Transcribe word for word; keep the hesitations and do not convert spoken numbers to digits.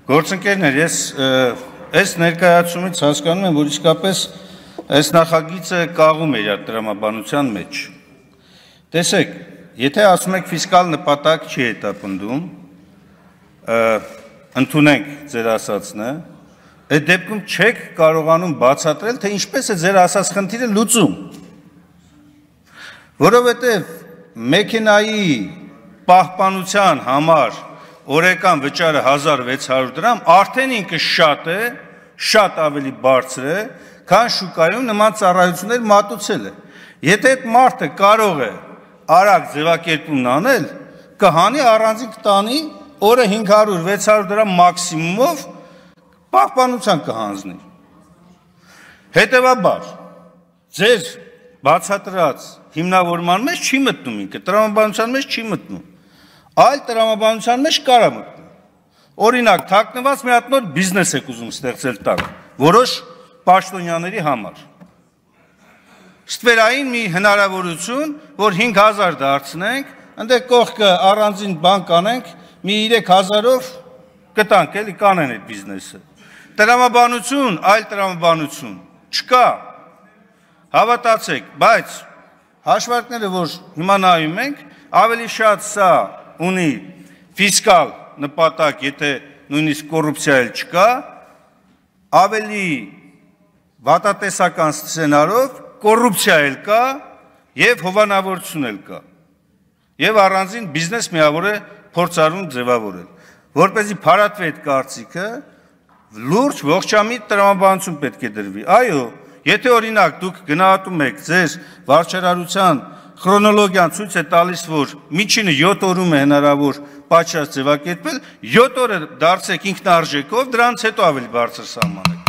Գործընկերներ, ես այս ներկայացումից հասկանում եմ, որ իսկապես այս նախագիծը կաղում է իր տրամաբանության մեջ։ Տեսեք, եթե ասում եք ֆիսկալ նպատակ չի հետապնդում, ընդունենք ձեր ասածն է, այդ դեպքում չեք կարողանում բացատրել, թե ինչպես է ձեր ասած խնդիրը լուծում։ Որովհետև մեքենայի պահպանության համար օրական վճարը հազար վեց հարյուր դրամ արդեն ինքը շատ է, շատ ավելի բարձր է, քան շուկայում նման ծառայություններ մատուցել է։ Եթե այդ մարդը կարող է արագ ձևակերպումն անել, կհանի առանձին կտանի օրը հինգ հարյուր վեց հարյուր դրամ մաքսիմումով պահպանության կհանձնի։ Հետևաբար, ձեր բացատրած հիմնավորման մեջ չի մտնում ինքը, տրամաբանության մեջ չի մտնում, այլ տրամաբանության մեջ կարա մտնում։ Օրինակ, թաքնված մի հատ նոր բիզնես եք ուզում ստեղծել տակ, որոշ պաշտոնյաների համար։ Ստվերային մի հնարավորություն, որ հինգ հազար դարձնենք, ընդե կողքը առանձին բան կանենք, մի երեք հազարով կտանք, էլի կանեն այդ բիզնեսը։ Տրամաբանություն, այլ տրամաբանություն չկա։ Հավատացեք, բայց հաշվարկները, որ հիմա նայում ենք, ավելի շատ սա ունի ֆիսկալ նպատակ, եթե նույնիսկ կոռուպցիա էլ չկա, ավելի վատատեսական սցենարով կոռուպցիա էլ կա եւ հովանավորություն էլ կա։ Եվ առանձին բիզնես միավոր է փորձառուն ձևավորել։ Որպեսզի փարատվի այդ կարծիքը, լուրջ ողջամիտ տրամաբանություն պետք է դրվի։ Այո, եթե օրինակ դուք գնահատում եք ձեր վարչարարության քրոնոլոգիան ցույց է տալիս, որ միջինը յոթ օրում է հնարավոր պատշաճ ձևակերպել, յոթ օրը դարձեք ինքնարժեքով, դրանից հետո ավելի բարձր սահմանեք։